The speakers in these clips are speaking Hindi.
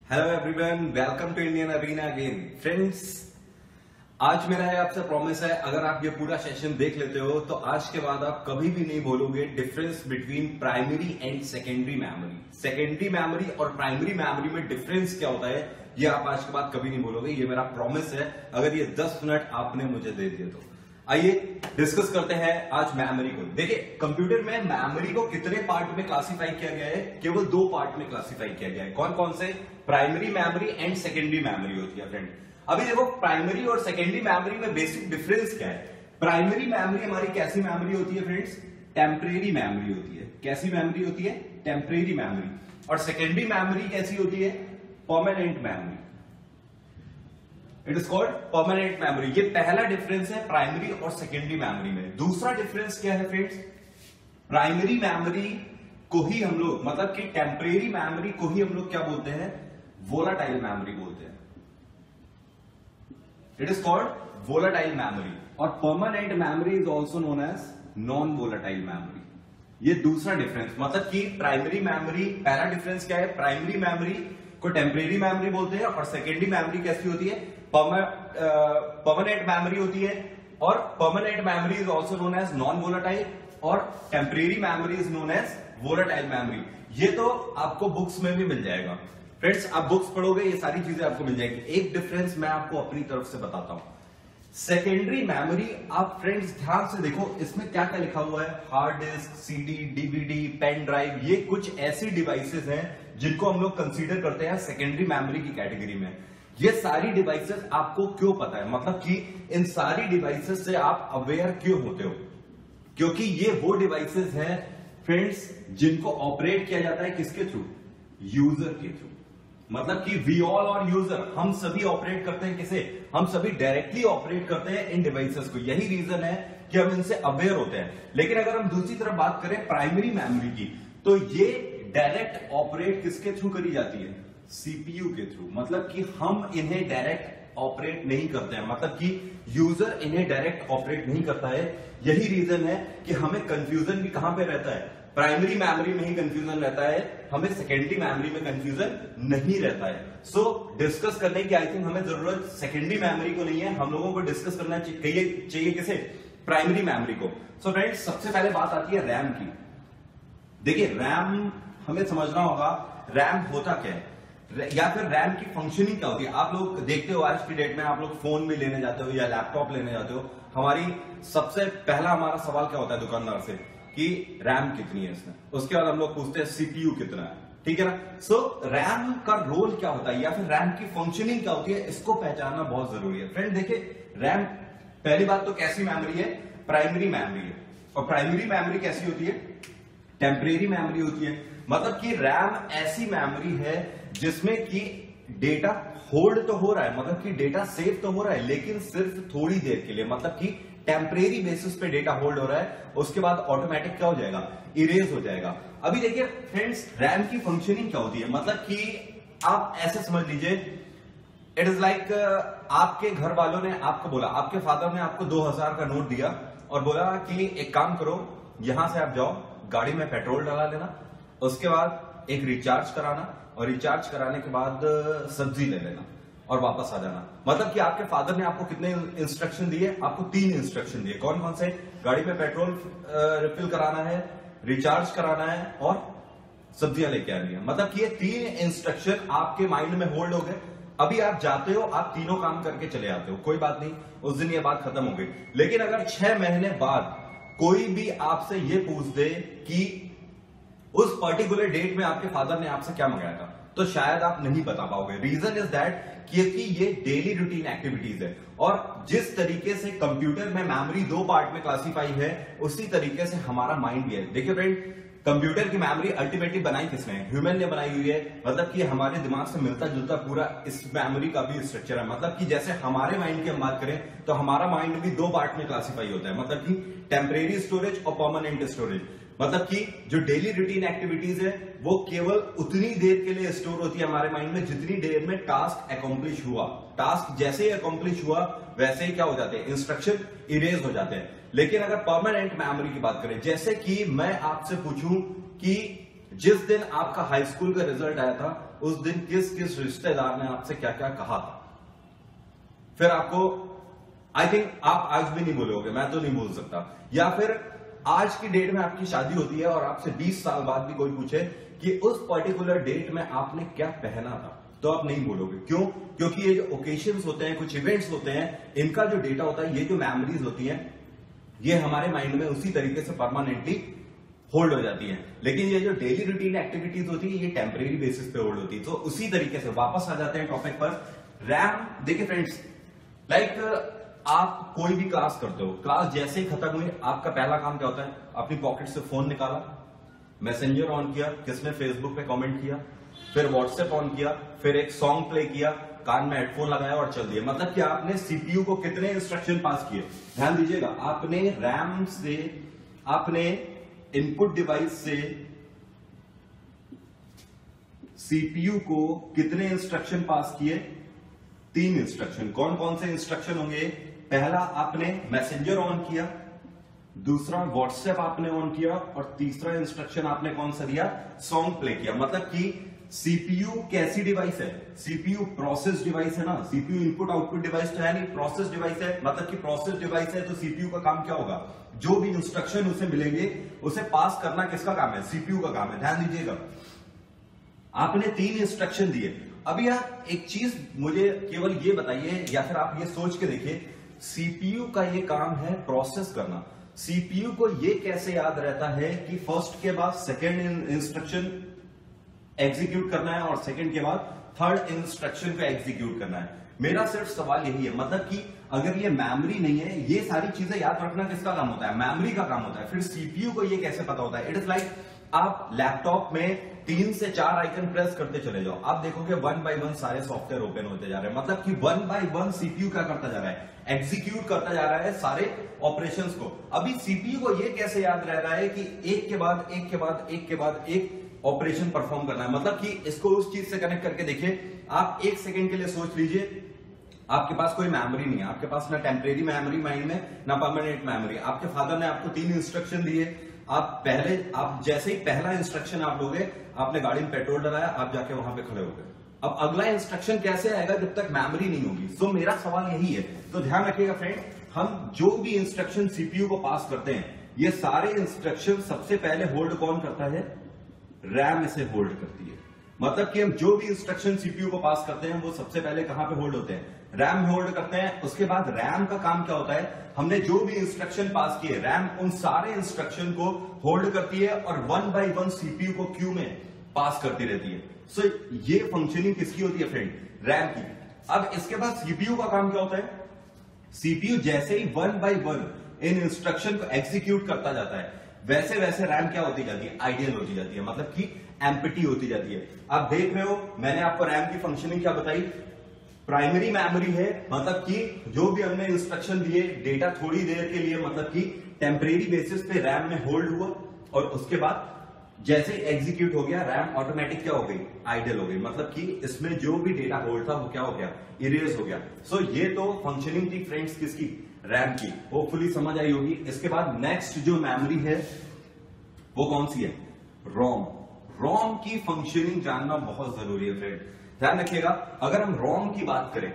Hello everyone, welcome to Indian Arena again. Friends, आज मेरा है आपसे प्रॉमिस है, अगर आप ये पूरा सेशन देख लेते हो तो आज के बाद आप कभी भी नहीं बोलोगे difference between primary and secondary memory. Secondary memory और प्राइमरी मेमोरी में डिफरेंस क्या होता है ये आप आज के बाद कभी नहीं बोलोगे। ये मेरा प्रॉमिस है, अगर ये 10 मिनट आपने मुझे दे दिए तो। आइए डिस्कस करते हैं आज मेमोरी को। देखिए, कंप्यूटर में मेमोरी को कितने पार्ट में क्लासिफाई किया गया है? केवल 2 पार्ट में क्लासिफाई किया गया है। कौन कौन से? Primary memory and secondary memory होती है। फ्रेंड, अभी देखो, प्राइमरी और सेकेंडरी मेमोरी में बेसिक डिफरेंस क्या है? प्राइमरी मेमोरी हमारी कैसी मेमोरी होती है फ्रेंड्स? टेम्परेरी मेमोरी होती है। कैसी मेमोरी होती है? Temporary memory. और सेकेंडरी मेमोरी कैसी होती है? Permanent memory. It is called permanent memory. ये पहला डिफरेंस है प्राइमरी और सेकेंडरी मेमोरी में। दूसरा डिफरेंस क्या है फ्रेंड्स? प्राइमरी मेमोरी को ही हम लोग, मतलब कि टेम्परेरी मेमोरी को ही हम लोग क्या बोलते हैं? वोलाटाइल मेमोरी बोलते हैं। It is called volatile memory. और permanent memory is also known as non volatile memory. ये दूसरा डिफरेंस, मतलब कि प्राइमरी मेमोरी, पहला डिफरेंस क्या है? प्राइमरी मेमोरी को टेम्परेरी मेमोरी बोलते हैं और सेकेंडरी मेमोरी कैसी होती है? परमानेंट मेमोरी होती है। और permanent memory is also known as non volatile और temporary memory is known as volatile memory. ये तो आपको बुक्स में भी मिल जाएगा। फ्रेंड्स, आप बुक्स पढ़ोगे ये सारी चीजें आपको मिल जाएगी। एक डिफरेंस मैं आपको अपनी तरफ से बताता हूं। सेकेंडरी मेमोरी, आप फ्रेंड्स ध्यान से देखो, इसमें क्या क्या लिखा हुआ है? Hard disk, CD, DVD, pen drive, ये कुछ ऐसी डिवाइसेस हैं जिनको हम लोग कंसीडर करते हैं सेकेंडरी मेमोरी की कैटेगरी में। ये सारी डिवाइसेस आपको क्यों पता है? मतलब कि इन सारी डिवाइसेस से आप अवेयर क्यों होते हो? क्योंकि ये वो डिवाइसेस हैं फ्रेंड्स जिनको ऑपरेट किया जाता है किसके थ्रू? यूजर के थ्रू। मतलब कि वी ऑल और यूजर, हम सभी ऑपरेट करते हैं किसे? हम सभी डायरेक्टली ऑपरेट करते हैं इन डिवाइसेस को। यही रीजन है कि हम इनसे अवेयर होते हैं। लेकिन अगर हम दूसरी तरफ बात करें प्राइमरी मेमोरी की, तो ये डायरेक्ट ऑपरेट किसके थ्रू करी जाती है? सीपीयू के थ्रू। मतलब कि हम इन्हें डायरेक्ट ऑपरेट नहीं करते हैं, मतलब कि यूजर इन्हें डायरेक्ट ऑपरेट नहीं करता है। यही रीजन है कि हमें कंफ्यूजन भी कहां पे रहता है? प्राइमरी मेमोरी में ही कंफ्यूजन रहता है, हमें सेकेंडरी मेमोरी में कंफ्यूजन नहीं रहता है। सो डिस्कस करने की आई थिंक हमें जरूरत सेकेंडरी मेमोरी को नहीं है, हम लोगों को डिस्कस करना चाहिए किसे? प्राइमरी मेमोरी को। सो फ्रेंड्स, सबसे पहले बात आती है रैम की। देखिए, रैम हमें समझना होगा, रैम होता क्या है या फिर रैम की फंक्शनिंग क्या होती है। आप लोग देखते हो आज की डेट में, आप लोग फोन भी लेने जाते हो या लैपटॉप लेने जाते हो, हमारी सबसे पहला हमारा सवाल क्या होता है दुकानदार से कि रैम कितनी है इसमें। उसके बाद हम लोग पूछते हैं सीपीयू कितना है, ठीक है ना। सो रैम का रोल क्या होता है या फिर रैम की फंक्शनिंग क्या होती है, इसको पहचानना बहुत जरूरी है। फ्रेंड देखिए, रैम पहली बात तो कैसी मेमोरी है? प्राइमरी मेमोरी है। और प्राइमरी मेमोरी कैसी होती है? टेम्परेरी मेमोरी होती है। मतलब कि रैम ऐसी मेमोरी है जिसमें कि डेटा होल्ड तो हो रहा है, मतलब कि डेटा सेव तो हो रहा है, लेकिन सिर्फ थोड़ी देर के लिए, मतलब कि टेम्परेरी बेसिस पे डेटा होल्ड हो रहा है। उसके बाद ऑटोमेटिक क्या हो जाएगा? इरेज हो जाएगा। अभी देखिए फ्रेंड्स, रैम की फंक्शनिंग क्या होती है? मतलब कि आप ऐसे समझ लीजिए, इट इज लाइक आपके घर वालों ने आपको बोला, आपके फादर ने आपको 2000 का नोट दिया और बोला कि एक काम करो, यहां से आप जाओ, गाड़ी में पेट्रोल डला लेना, उसके बाद एक रिचार्ज कराना, और रिचार्ज कराने के बाद सब्जी ले लेना और वापस आ जाना। मतलब कि आपके फादर ने आपको कितने इंस्ट्रक्शन दिए? आपको 3 इंस्ट्रक्शन दिए। कौन कौन से? गाड़ी में पेट्रोल रिफिल कराना है, रिचार्ज कराना है और सब्जियां लेके आनी है। मतलब कि ये 3 इंस्ट्रक्शन आपके माइंड में होल्ड हो गए। अभी आप जाते हो, आप तीनों काम करके चले आते हो, कोई बात नहीं, उस दिन ये बात खत्म हो गई। लेकिन अगर 6 महीने बाद कोई भी आपसे ये पूछ दे कि उस पर्टिकुलर डेट में आपके फादर ने आपसे क्या मंगाया था, तो शायद आप नहीं बता पाओगे। रीजन इज दैट क्योंकि ये डेली रूटीन एक्टिविटीज है। और जिस तरीके से कंप्यूटर में मेमोरी 2 पार्ट में क्लासिफाई है, उसी तरीके से हमारा माइंड भी है। देखिए फ्रेंड, कंप्यूटर की मेमोरी अल्टीमेटली बनाई किसने है? ह्यूमन ने बनाई हुई है। मतलब कि हमारे दिमाग से मिलता जुलता पूरा इस मेमोरी का भी स्ट्रक्चर है। मतलब कि जैसे हमारे माइंड की हम बात करें तो हमारा माइंड भी 2 पार्ट में क्लासिफाई होता है, मतलब कि टेम्परेरी स्टोरेज और परमानेंट स्टोरेज। मतलब कि जो डेली रूटीन एक्टिविटीज है वो केवल उतनी देर के लिए स्टोर होती है हमारे माइंड में जितनी देर में टास्क अकॉम्प्लिश हुआ। टास्क जैसे ही अकॉम्प्लिश हुआ वैसे ही क्या हो जाते हैं? इंस्ट्रक्शन इरेज हो जाते हैं। लेकिन अगर परमानेंट मेमोरी की बात करें, जैसे कि मैं आपसे पूछूं कि जिस दिन आपका हाई स्कूल का रिजल्ट आया था उस दिन किस किस रिश्तेदार ने आपसे क्या क्या कहा था। फिर आपको आई थिंक आप आज भी नहीं बोलोगे, मैं तो नहीं बोल सकता। या फिर आज की डेट में आपकी शादी होती है और आपसे 20 साल बाद भी कोई पूछे कि उस पर्टिकुलर डेट में आपने क्या पहना था, तो आप नहीं बोलोगे। क्यों? क्योंकि ये जो ओकेशंस होते हैं, कुछ इवेंट्स होते हैं, इनका जो डेटा होता है, ये जो मेमोरीज होती हैं, ये हमारे माइंड में उसी तरीके से परमानेंटली होल्ड हो जाती है। लेकिन ये जो डेली रूटीन एक्टिविटीज होती है, ये टेम्परेरी बेसिस पे होल्ड होती है। तो उसी तरीके से वापस आ जाते हैं टॉपिक पर। रैम देखिए फ्रेंड्स, लाइक आप कोई भी क्लास करते हो, क्लास जैसे ही खत्म हुई, आपका पहला काम क्या होता है? अपनी पॉकेट से फोन निकाला, मैसेंजर ऑन किया, किसने फेसबुक पे कमेंट किया, फिर व्हाट्सएप ऑन किया, फिर एक सॉन्ग प्ले किया, कान में हेडफोन लगाया और चल दिए। मतलब कि आपने सीपीयू को कितने इंस्ट्रक्शन पास किए? ध्यान दीजिएगा, आपने रैम से, आपने इनपुट डिवाइस से सीपीयू को कितने इंस्ट्रक्शन पास किए? 3 इंस्ट्रक्शन। कौन कौन से इंस्ट्रक्शन होंगे? पहला, आपने मैसेंजर ऑन किया, दूसरा व्हाट्सएप आपने ऑन किया, और तीसरा इंस्ट्रक्शन आपने कौन सा दिया? सॉन्ग प्ले किया। मतलब कि सीपीयू कैसी डिवाइस है? सीपीयू प्रोसेस डिवाइस है ना। सीपीयू इनपुट आउटपुट डिवाइस तो है नहीं, प्रोसेस डिवाइस है। मतलब कि प्रोसेस डिवाइस है तो सीपीयू का काम क्या होगा? जो भी इंस्ट्रक्शन उसे मिलेंगे उसे पास करना किसका काम है? सीपीयू का काम है। ध्यान दीजिएगा, आपने 3 इंस्ट्रक्शन दिए। अभी आप एक चीज मुझे केवल ये बताइए, या फिर आप ये सोच के देखिए, सीपीयू का ये काम है प्रोसेस करना। सीपीयू को ये कैसे याद रहता है कि फर्स्ट के बाद सेकेंड इंस्ट्रक्शन एग्जीक्यूट करना है और सेकेंड के बाद थर्ड इंस्ट्रक्शन को एग्जीक्यूट करना है? मेरा सिर्फ सवाल यही है। मतलब कि अगर ये मेमोरी नहीं है, ये सारी चीजें याद रखना किसका काम होता है? मेमोरी का काम होता है। फिर सीपीयू को ये कैसे पता होता है? इट इज लाइक आप लैपटॉप में 3 से 4 आइकन प्रेस करते चले जाओ, आप देखोगे 1 बाय 1 सारे सॉफ्टवेयर ओपन होते जा रहे हैं। मतलब कि 1 बाय 1 सीपीयू क्या करता जा रहा है? एग्जीक्यूट करता जा रहा है सारे ऑपरेशंस को। अभी सीपीयू को ये कैसे याद रह रहा है कि एक के बाद एक के बाद एक के बाद एक ऑपरेशन परफॉर्म करना है? मतलब कि इसको उस चीज से कनेक्ट करके देखिए, आप 1 सेकेंड के लिए सोच लीजिए, आपके पास कोई मेमोरी नहीं है, आपके पास ना टेम्परेरी मेमोरी माइंड में, ना परमानेंट मेमोरी। आपके फादर ने आपको 3 इंस्ट्रक्शन दिए, आप जैसे ही पहला इंस्ट्रक्शन आप लोगे, आपने गाड़ी में पेट्रोल डलाया, आप जाके वहां पे खड़े हो गए। अब अगला इंस्ट्रक्शन कैसे आएगा जब तक मेमोरी नहीं होगी? सो मेरा सवाल यही है। तो ध्यान रखिएगा फ्रेंड, हम जो भी इंस्ट्रक्शन सीपीयू को पास करते हैं, ये सारे इंस्ट्रक्शन सबसे पहले होल्ड कौन करता है? रैम इसे होल्ड करती है। मतलब कि हम जो भी इंस्ट्रक्शन सीपीयू को पास करते हैं वो सबसे पहले कहां पे होल्ड होते हैं? रैम होल्ड करते हैं। उसके बाद रैम का काम क्या होता है? हमने जो भी इंस्ट्रक्शन पास किए, रैम उन सारे इंस्ट्रक्शन को होल्ड करती है और 1 बाय 1 सीपीयू को क्यू में पास करती रहती है। सो ये फंक्शनिंग किसकी होती है फ्रेंड? रैम की। अब इसके बाद सीपीयू का काम क्या होता है? सीपीयू जैसे ही 1 बाय 1 इन इंस्ट्रक्शन को एग्जीक्यूट करता जाता है, वैसे वैसे रैम क्या होती जाती है? आइडियल होती जाती है। मतलब कि एम्प्टी होती जाती है। आप देख रहे हो, मैंने आपको रैम की फंक्शनिंग क्या बताई? प्राइमरी मेमोरी है, मतलब कि जो भी हमने इंस्ट्रक्शन दिए, डेटा थोड़ी देर के लिए, मतलब कि टेम्परेरी बेसिस पे रैम में होल्ड हुआ, और उसके बाद जैसे एग्जीक्यूट हो गया, रैम ऑटोमेटिक क्या हो गई? आइडल हो गई। मतलब कि इसमें जो भी डेटा होल्ड था वो क्या हो गया? इरेज हो गया। सो ये तो फंक्शनिंग थी फ्रेंड्स किसकी? रैम की। होपफुली समझ आई होगी। इसके बाद नेक्स्ट जो मेमोरी है वो कौन सी है? रोम। रोम की फंक्शनिंग जानना बहुत जरूरी है फ्रेंड। ध्यान रखिएगा, अगर हम रोम की बात करें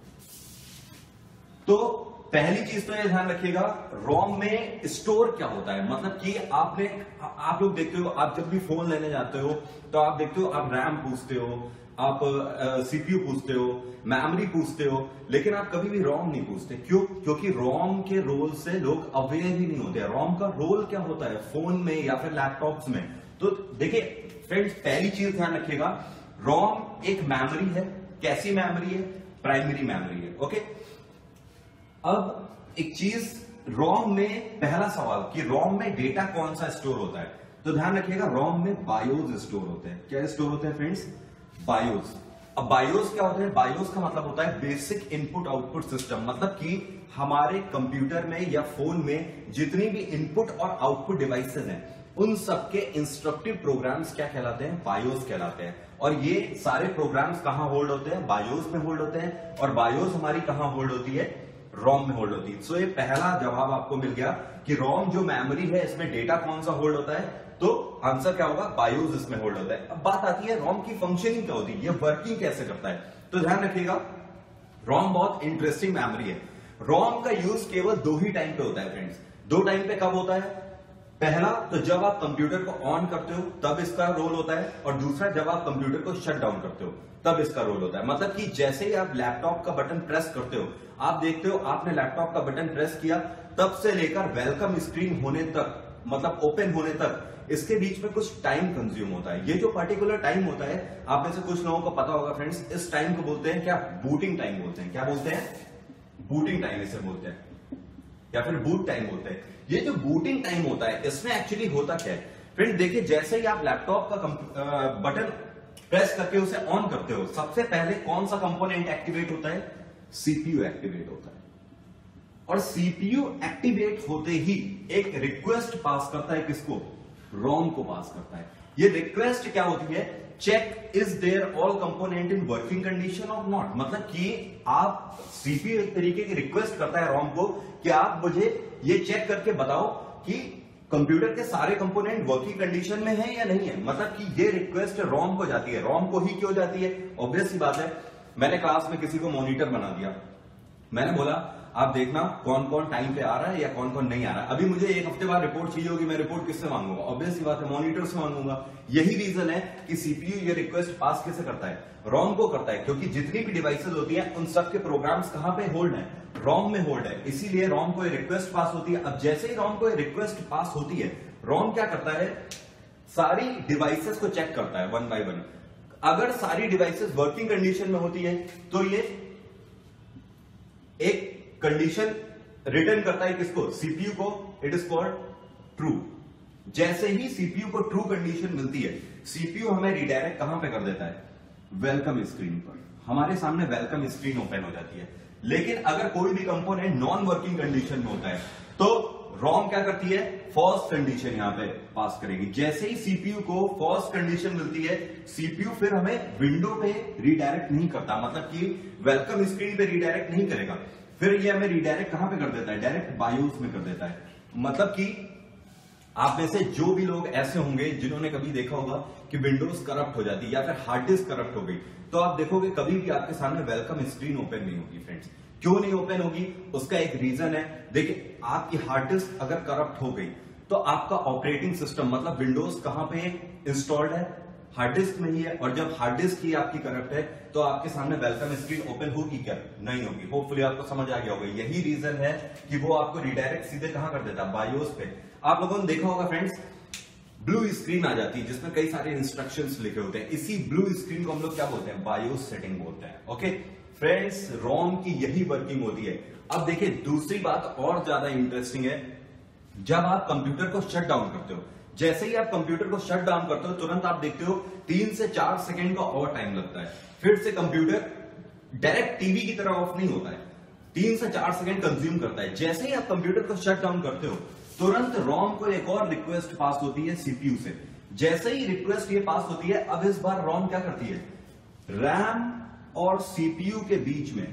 तो पहली चीज तो ये ध्यान रखिएगा, रोम में स्टोर क्या होता है। मतलब कि आप लोग देखते हो, आप जब भी फोन लेने जाते हो तो आप देखते हो, आप रैम पूछते हो, आप सीपीयू पूछते हो, मेमोरी पूछते हो, लेकिन आप कभी भी रोम नहीं पूछते। क्यों? क्योंकि रोम के रोल से लोग अवेयर ही नहीं होते। रोम का रोल क्या होता है फोन में या फिर लैपटॉप्स में? तो देखिए फ्रेंड्स, पहली चीज ध्यान रखिएगा, रोम एक मेमोरी है। कैसी मेमोरी है? प्राइमरी मेमोरी है। ओके, अब एक चीज, रोम में पहला सवाल कि रोम में डेटा कौन सा स्टोर होता है? तो ध्यान रखिएगा, रोम में बायोस स्टोर होते हैं। क्या स्टोर होते हैं फ्रेंड्स? बायोस। अब बायोस क्या होता है? बायोस का मतलब होता है बेसिक इनपुट आउटपुट सिस्टम। मतलब कि हमारे कंप्यूटर में या फोन में जितनी भी इनपुट और आउटपुट डिवाइसेस हैं, उन सबके इंस्ट्रक्टिव प्रोग्राम्स क्या कहलाते हैं? बायोस कहलाते हैं। और ये सारे प्रोग्राम्स कहां होल्ड होते हैं? बायोस में होल्ड होते हैं। और बायोस हमारी कहां होल्ड होती है? रोम में होल्ड होती है। सो ये पहला जवाब आपको मिल गया कि रोम जो मेमोरी है, इसमें डेटा कौन सा होल्ड होता है? तो आंसर क्या होगा, बायोस इसमें होल्ड होता है। अब बात आती है रोम की फंक्शनिंग क्या होती है, ये वर्किंग कैसे करता है। तो ध्यान रखिएगा, रोम बहुत इंटरेस्टिंग मेमोरी है। रोम का यूज केवल दो ही टाइम पे होता है फ्रेंड्स। दो टाइम पे कब होता है, पहला तो जब आप कंप्यूटर को ऑन करते हो तब इसका रोल होता है, और दूसरा जब आप कंप्यूटर को शट डाउन करते हो तब इसका रोल होता है। मतलब कि जैसे ही आप लैपटॉप का बटन प्रेस करते हो, आप देखते हो आपने लैपटॉप का बटन प्रेस किया, तब से लेकर वेलकम स्क्रीन होने तक, मतलब ओपन होने तक, इसके बीच में कुछ टाइम कंज्यूम होता है। ये जो पर्टिकुलर टाइम होता है, आप में से कुछ लोगों को पता होगा फ्रेंड्स, इस टाइम को बोलते हैं क्या, बूटिंग टाइम बोलते हैं। क्या बोलते हैं, बूटिंग टाइम इसे बोलते हैं, या फिर बूट टाइम बोलते हैं। ये जो बूटिंग टाइम होता है, इसमें एक्चुअली होता क्या है फ्रेंड, देखिए जैसे ही आप लैपटॉप का बटन प्रेस करके उसे ऑन करते हो, सबसे पहले कौन सा कंपोनेंट एक्टिवेट होता है, सीपीयू एक्टिवेट होता है। और सीपीयू एक्टिवेट होते ही एक रिक्वेस्ट पास करता है, किसको, रोम को पास करता है। ये रिक्वेस्ट क्या होती है, check is there all component in working condition और नॉट। मतलब कि आप, सीपीयू एक तरीके की रिक्वेस्ट करता है रोम को कि आप मुझे ये चेक करके बताओ कि कंप्यूटर के सारे कंपोनेंट वर्किंग कंडीशन में है या नहीं है। मतलब कि ये रिक्वेस्ट रोम को जाती है। रोम को ही क्यों जाती है, ऑब्वियस सी बात है, मैंने क्लास में किसी को मॉनिटर बना दिया, मैंने बोला आप देखना कौन कौन टाइम पे आ रहा है या कौन कौन नहीं आ रहा है। अभी मुझे एक हफ्ते बाद रिपोर्ट चाहिए होगी, मैं रिपोर्ट किससे मांगूंगा, ऑब्वियस सी बात है, मॉनिटर से मांगूंगा। यही रीजन है कि सीपीयू ये रिक्वेस्ट पास कैसे करता है, रोम को करता है, क्योंकि जितनी भी डिवाइसेस होती हैं उन सब के प्रोग्राम्स कहां पे होल्ड है, रोम में होल्ड है। इसीलिए रोम को रिक्वेस्ट पास होती है। अब जैसे ही रोम को रिक्वेस्ट पास होती है, रोम क्या करता है, सारी डिवाइसेस को चेक करता है वन बाय वन। अगर सारी डिवाइसेस वर्किंग कंडीशन में होती है तो ये एक कंडीशन रिटर्न करता है, किसको, सीपीयू को, इट इज कॉल्ड ट्रू। जैसे ही सीपीयू को ट्रू कंडीशन मिलती है, सीपीयू हमें रिडायरेक्ट कहां पे कर देता है, वेलकम स्क्रीन पर। हमारे सामने वेलकम स्क्रीन ओपन हो जाती है। लेकिन अगर कोई भी कंपोनेंट नॉन वर्किंग कंडीशन में होता है तो रोम क्या करती है, फॉल्स कंडीशन यहां पे पास करेगी। जैसे ही सीपीयू को फॉल्स कंडीशन मिलती है, सीपीयू फिर हमें विंडो पे रिडायरेक्ट नहीं करता, मतलब कि वेलकम स्क्रीन पे रिडायरेक्ट नहीं करेगा, फिर ये हमें रिडायरेक्ट कहां पे कर देता है, डायरेक्ट बायोस में कर देता है। मतलब कि आप में से जो भी लोग ऐसे होंगे जिन्होंने कभी देखा होगा कि विंडोज करप्ट हो जाती है या फिर हार्ड डिस्क करप्ट हो गई, तो आप देखोगे कभी भी आपके सामने वेलकम स्क्रीन ओपन नहीं होगी फ्रेंड्स। क्यों नहीं ओपन होगी, उसका एक रीजन है। देखिए आपकी हार्ड डिस्क अगर करप्ट हो गई तो आपका ऑपरेटिंग सिस्टम, मतलब विंडोज कहां पे इंस्टॉल्ड है, हार्ड डिस्क में ही है। और जब हार्ड डिस्क ही आपकी करप्ट है तो आपके सामने वेलकम स्क्रीन ओपन होगी क्या, नहीं होगी। होपफुली आपको समझ आ गया होगा। यही रीजन है कि वो आपको रिडायरेक्ट सीधे कहां कर देता है, बायोस पे। आप लोगों ने देखा होगा फ्रेंड्स, ब्लू स्क्रीन आ जाती है जिसमें कई सारे इंस्ट्रक्शंस लिखे होते हैं। इसी ब्लू स्क्रीन को हम लोग क्या बोलते हैं, बायोस सेटिंग बोलते हैं। ओके फ्रेंड्स, रोम की यही वर्किंग होती है। अब देखिए दूसरी बात और ज्यादा इंटरेस्टिंग है, जब आप कंप्यूटर को शट डाउन करते हो, जैसे ही आप कंप्यूटर को शट डाउन करते हो तुरंत आप देखते हो 3 से 4 सेकंड का और टाइम लगता है, फिर से कंप्यूटर डायरेक्ट टीवी की तरह ऑफ नहीं होता है, 3 से 4 सेकंड कंज्यूम करता है। जैसे ही आप कंप्यूटर को शट डाउन करते हो तुरंत रोम को एक और रिक्वेस्ट पास होती है सीपीयू से। जैसे ही रिक्वेस्ट ये पास होती है, अब इस बार रोम क्या करती है, रैम और सीपीयू के बीच में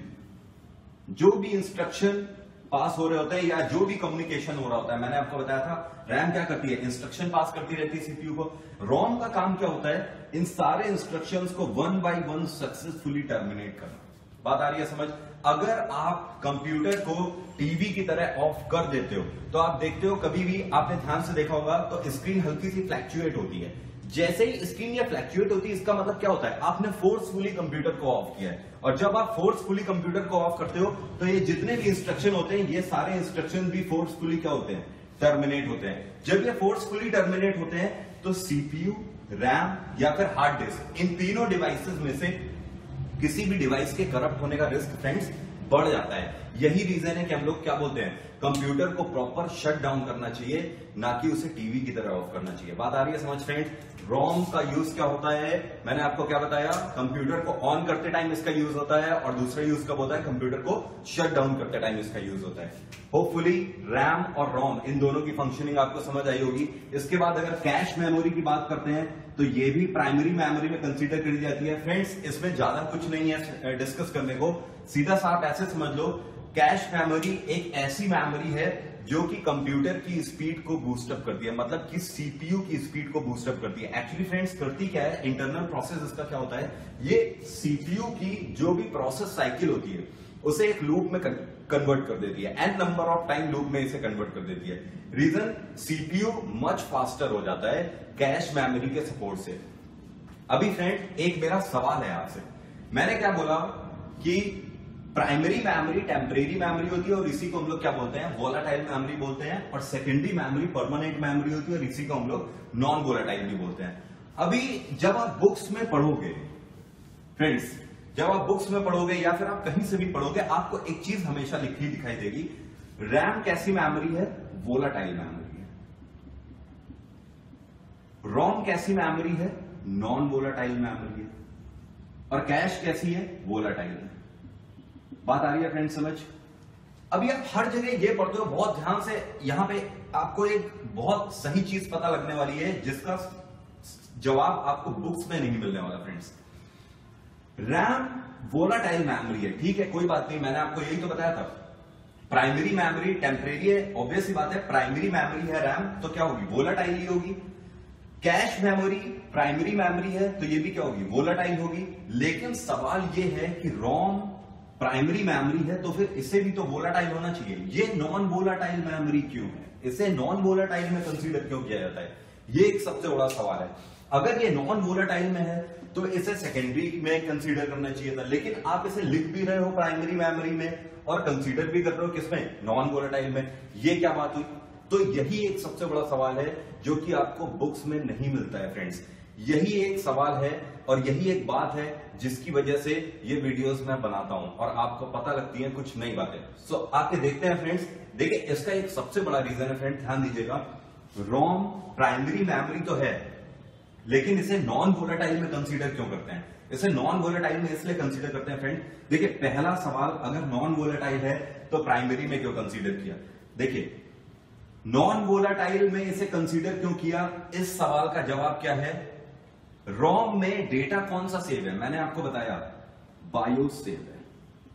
जो भी इंस्ट्रक्शन पास हो रहे होते हैं या जो भी कम्युनिकेशन हो रहा होता है, मैंने आपको बताया था रैम क्या करती है, इंस्ट्रक्शन पास करती रहती है सीपीयू को। रोम का काम क्या होता है, इन सारे इंस्ट्रक्शंस को one by one successfully terminate करना। बात आ रही है समझ। अगर आप कंप्यूटर को टीवी की तरह ऑफ कर देते हो तो आप देखते हो कभी भी आपने ध्यान से देखा होगा तो स्क्रीन हल्की सी फ्लैक्चुएट होती है। जैसे ही स्क्रीन या फ्लैक्चुएट होती है, इसका मतलब क्या होता है, आपने फोर्सफुली कंप्यूटर को ऑफ किया है। और जब आप फोर्सफुली कंप्यूटर को ऑफ करते हो तो ये जितने भी इंस्ट्रक्शन होते हैं, ये सारे इंस्ट्रक्शन भी फोर्सफुली क्या होते हैं, टर्मिनेट होते हैं। जब ये फोर्सफुली टर्मिनेट होते हैं तो सीपीयू, रैम या फिर हार्ड डिस्क, इन तीनों डिवाइसेस में से किसी भी डिवाइस के करप्ट होने का रिस्क फ्रेंड्स बढ़ जाता है। यही रीजन है कि हम लोग क्या बोलते हैं, कंप्यूटर को प्रॉपर शट डाउन करना चाहिए, ना कि उसे टीवी की तरह ऑफ करना चाहिए। बात आ रही है समझ फ्रेंड्स। रोम का यूज क्या होता है, मैंने आपको क्या बताया, कंप्यूटर को ऑन करते टाइम इसका यूज होता है, और दूसरा यूज कब होता है, कंप्यूटर को शट डाउन करते टाइम इसका यूज होता है। होपफुली रैम और रोम इन दोनों की फंक्शनिंग आपको समझ आई होगी। इसके बाद अगर कैश मेमोरी की बात करते हैं तो ये भी प्राइमरी मेमोरी में कंसीडर करी जाती है। फ्रेंड्स इसमें ज्यादा कुछ नहीं है डिस्कस करने को, सीधा सा आप ऐसे समझ लो, कैश मेमोरी एक ऐसी मेमोरी है जो कि कंप्यूटर की स्पीड को बूस्टअप करती है, मतलब कि सीपीयू की स्पीड को बूस्टअप करती है। एक्चुअली फ्रेंड्स करती क्या है, इंटरनल प्रोसेस इसका क्या होता है, ये सीपीयू की जो भी प्रोसेस साइकिल होती है उसे एक लूप में कन्वर्ट कर देती है, N number of time loop में इसे कन्वर्ट कर देती है। रीजन, सीपीयू मच फास्टर हो जाता है कैश मेमोरी के सपोर्ट से। अभी फ्रेंड एक मेरा सवाल है आपसे, मैंने क्या बोला कि प्राइमरी मेमोरी टेम्परेरी मेमोरी होती है और इसी को हम लोग क्या बोलते हैं, वोलाटाइल मेमोरी बोलते हैं, और सेकेंडरी मेमोरी परमानेंट मेमोरी होती है और इसी को हम लोग नॉन वोलाटाइल भी बोलते हैं। अभी जब आप बुक्स में पढ़ोगे फ्रेंड्स, जब आप बुक्स में पढ़ोगे या फिर आप कहीं से भी पढ़ोगे, आपको एक चीज हमेशा लिखी दिखाई देगी, रैम कैसी मेमोरी है, वोलाटाइल मेमोरी है। रोम कैसी मेमोरी है, नॉन वोलाटाइल मेमोरी है, और कैश कैसी है, वोलाटाइल है। बात आ रही है फ्रेंड्स समझ? अभी आप हर जगह ये पढ़ते हो, बहुत ध्यान से, यहां पे आपको एक बहुत सही चीज पता लगने वाली है जिसका जवाब आपको बुक्स में नहीं मिलने वाला फ्रेंड्स। रैम वोलाटाइल मेमोरी है, ठीक है, कोई बात नहीं, मैंने आपको यही तो बताया था। प्राइमरी मेमोरी टेम्परेरी है, ऑब्वियस ही बात है, प्राइमरी मेमोरी है रैम, तो क्या होगी, वोलाटाइल ही होगी। कैश मेमोरी प्राइमरी मेमोरी है, तो ये भी क्या होगी, वोलाटाइल होगी। लेकिन सवाल ये है कि रोम प्राइमरी मेमोरी है, तो फिर इसे भी तो वोलाटाइल होना चाहिए। ये नॉन वोलाटाइल मेमोरी क्यों है, इसे नॉन वोलाटाइल में कंसीडर क्यों किया जाता है, ये एक सबसे बड़ा सवाल है। अगर ये नॉन वोलाटाइल में है तो इसे सेकेंडरी में कंसीडर करना चाहिए था, लेकिन आप इसे लिख भी रहे हो प्राइमरी मेमोरी में और कंसीडर भी कर रहे हो किसमें, नॉन वोलाटाइल में। ये क्या बात हुई? तो यही एक सबसे बड़ा सवाल है जो कि आपको बुक्स में नहीं मिलता है फ्रेंड्स। यही एक सवाल है और यही एक बात है जिसकी वजह से ये वीडियोस मैं बनाता हूं और आपको पता लगती है कुछ नई बातें। सो आके देखते हैं फ्रेंड्स। देखिए इसका एक सबसे बड़ा रीजन है फ्रेंड, ध्यान दीजिएगा, रोम प्राइमरी मेमोरी तो है लेकिन इसे नॉन वोलेटाइल में कंसीडर क्यों करते हैं? इसे नॉन वोलेटाइल में इसलिए कंसीडर करते हैं फ्रेंड, देखिए पहला सवाल, अगर नॉन वोलेटाइल है तो प्राइमरी में क्यों कंसीडर किया? देखिए नॉन वोलेटाइल में इसे कंसीडर क्यों किया, इस सवाल का जवाब क्या है, रोम में डेटा कौन सा सेव है? मैंने आपको बताया बायोस सेव है,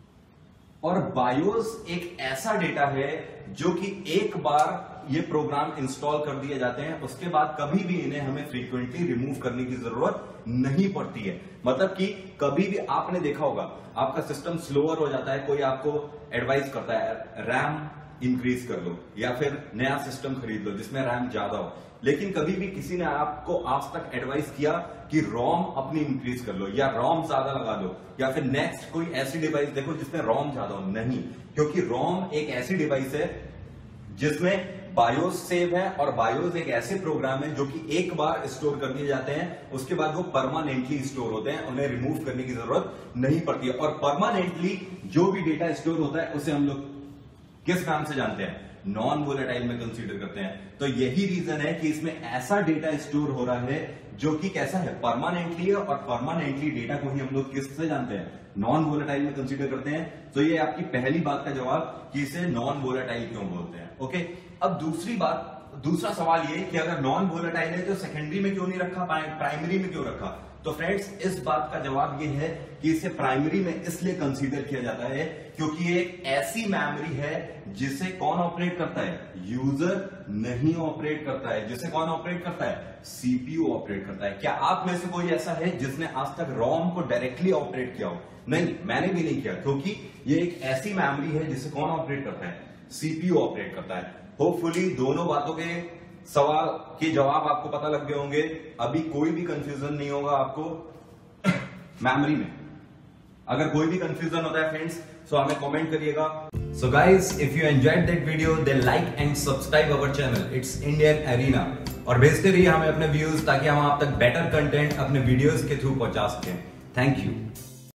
और बायोस एक ऐसा डेटा है जो कि एक बार ये प्रोग्राम इंस्टॉल कर दिए जाते हैं, उसके बाद कभी भी इन्हें हमें फ्रीक्वेंटली रिमूव करने की जरूरत नहीं पड़ती है। मतलब कि कभी भी आपने देखा होगा आपका सिस्टम स्लोअर हो जाता है, कोई आपको एडवाइस करता है रैम इंक्रीज कर लो या फिर नया सिस्टम खरीद लो जिसमें रैम ज्यादा हो, लेकिन कभी भी किसी ने आपको आज तक एडवाइस किया कि रोम अपनी इंक्रीज कर लो या रोम ज्यादा लगा लो या फिर नेक्स्ट कोई ऐसी डिवाइस देखो जिसमें रोम ज्यादा हो? नहीं, क्योंकि रोम एक ऐसी डिवाइस है जिसमें बायोस सेव है, और बायोस एक ऐसे प्रोग्राम है जो कि एक बार स्टोर कर दिए जाते हैं, उसके बाद वो परमानेंटली स्टोर होते हैं, उन्हें रिमूव करने की जरूरत नहीं पड़ती है। और परमानेंटली जो भी डेटा स्टोर होता है उसे हम लोग किस नाम से जानते हैं? नॉन वोलेटाइल में कंसीडर करते हैं। तो यही रीजन है कि इसमें ऐसा डेटा स्टोर हो रहा है जो कि कैसा है, परमानेंटली है, और परमानेंटली डेटा को ही हम लोग किससे जानते हैं? नॉन वोलेटाइल में कंसीडर करते हैं। तो ये आपकी पहली बात का जवाब कि इसे नॉन वोलेटाइल क्यों बोलते हैं। ओके, अब दूसरी बात, दूसरा सवाल ये कि अगर नॉन वोलेटाइल है तो सेकेंडरी में क्यों नहीं रखा, प्राइमरी में क्यों रखा? तो फ्रेंड्स इस बात का जवाब ये है कि इसे प्राइमरी में इसलिए कंसीडर किया जाता है क्योंकि ये एक ऐसी मेमोरी है जिसे कौन ऑपरेट करता है? यूजर नहीं ऑपरेट करता है। जिसे कौन ऑपरेट करता है? सीपीयू ऑपरेट करता है। क्या आप में से कोई ऐसा है जिसने आज तक रोम को डायरेक्टली ऑपरेट किया हो? नहीं, मैंने भी नहीं किया, क्योंकि ये एक ऐसी मेमोरी है जिसे कौन ऑपरेट करता है? सीपीयू ऑपरेट करता है। होपफुली दोनों बातों के सवाल के जवाब आपको पता लग गए होंगे, अभी कोई भी कंफ्यूजन नहीं होगा आपको मेमोरी में। अगर कोई भी कंफ्यूजन होता है फ्रेंड्स तो हमें कमेंट करिएगा। So guys, if you enjoyed that video then like and subscribe our channel, it's Indian Arena, और भेजते रहिए हमें अपने व्यूज ताकि हम आप तक बेटर कंटेंट अपने वीडियोस के थ्रू पहुंचा सकें। Thank you.